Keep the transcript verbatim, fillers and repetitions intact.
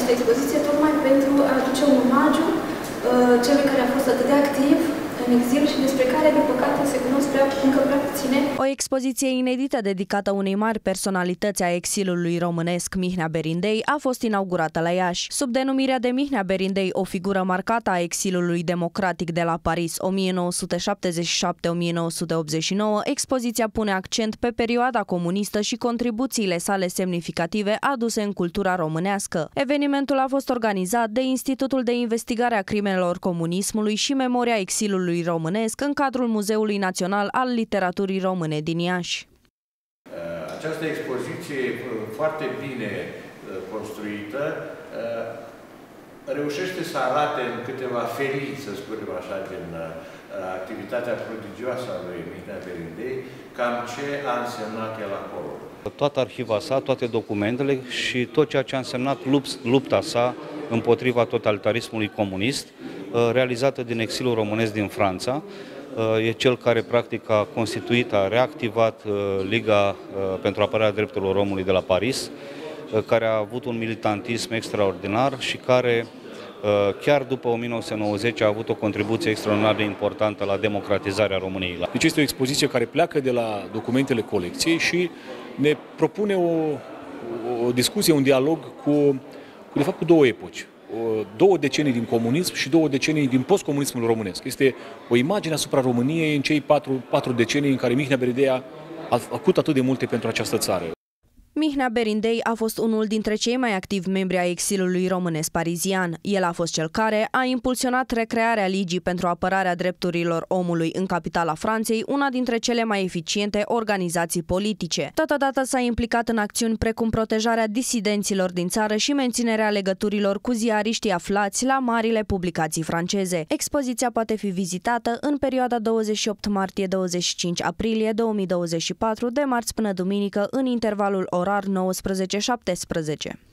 această expoziție tocmai pentru a aduce un omagiu uh, celui care a fost atât de activ în exil și despre care, din păcate, se cunosc prea, încă prea puține. O expoziție inedită dedicată unei mari personalități a exilului românesc, Mihnea Berindei, a fost inaugurată la Iași. Sub denumirea de Mihnea Berindei, o figură marcată a exilului democratic de la Paris o mie nouă sute șaptezeci și șapte - o mie nouă sute optzeci și nouă, expoziția pune accent pe perioada comunistă și contribuțiile sale semnificative aduse în cultura românească. Evenimentul a fost organizat de Institutul de Investigare a Crimelor Comunismului și Memoria Exilului Românesc în cadrul Muzeului Național al Literaturii Române din Iași. Această expoziție foarte bine construită reușește să arate în câteva felii, să spunem așa, din activitatea prodigioasă a lui Mihnea Berindei, cam ce a însemnat el acolo. Toată arhiva sa, toate documentele și tot ceea ce a însemnat lupta sa împotriva totalitarismului comunist, realizată din exilul românesc din Franța. E cel care practic a constituit, a reactivat Liga pentru apărarea drepturilor omului de la Paris, care a avut un militantism extraordinar și care, chiar după o mie nouă sute nouăzeci, a avut o contribuție extraordinar de importantă la democratizarea României. Deci este o expoziție care pleacă de la documentele colecției și ne propune o, o discuție, un dialog cu, cu, de fapt, cu două epoci. Două decenii din comunism și două decenii din postcomunismul românesc. Este o imagine asupra României în cei patru, patru decenii în care Mihnea Berindei a făcut atât de multe pentru această țară. Mihnea Berindei a fost unul dintre cei mai activi membri ai exilului românesc parizian. El a fost cel care a impulsionat recrearea Ligii pentru apărarea drepturilor omului în capitala Franței, una dintre cele mai eficiente organizații politice. Totodată s-a implicat în acțiuni precum protejarea disidenților din țară și menținerea legăturilor cu ziariștii aflați la marile publicații franceze. Expoziția poate fi vizitată în perioada douăzeci și opt martie - douăzeci și cinci aprilie două mii douăzeci și patru, de marți până duminică, în intervalul orar nouăsprezece șaptesprezece.